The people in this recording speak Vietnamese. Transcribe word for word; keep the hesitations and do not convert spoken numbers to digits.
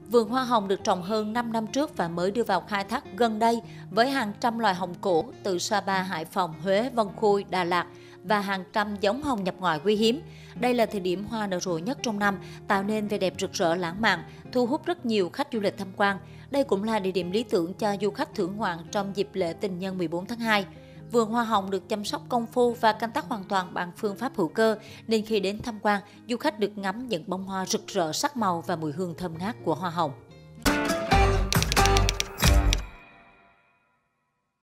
Vườn hoa hồng được trồng hơn năm năm trước và mới đưa vào khai thác gần đây với hàng trăm loài hồng cổ từ Sapa, Hải Phòng, Huế, Vân Khôi, Đà Lạt và hàng trăm giống hồng nhập ngoại quý hiếm. Đây là thời điểm hoa nở rộ nhất trong năm, tạo nên vẻ đẹp rực rỡ lãng mạn, thu hút rất nhiều khách du lịch tham quan. Đây cũng là địa điểm lý tưởng cho du khách thưởng ngoạn trong dịp lễ tình nhân mười bốn tháng hai. Vườn hoa hồng được chăm sóc công phu và canh tác hoàn toàn bằng phương pháp hữu cơ, nên khi đến tham quan, du khách được ngắm những bông hoa rực rỡ sắc màu và mùi hương thơm ngát của hoa hồng.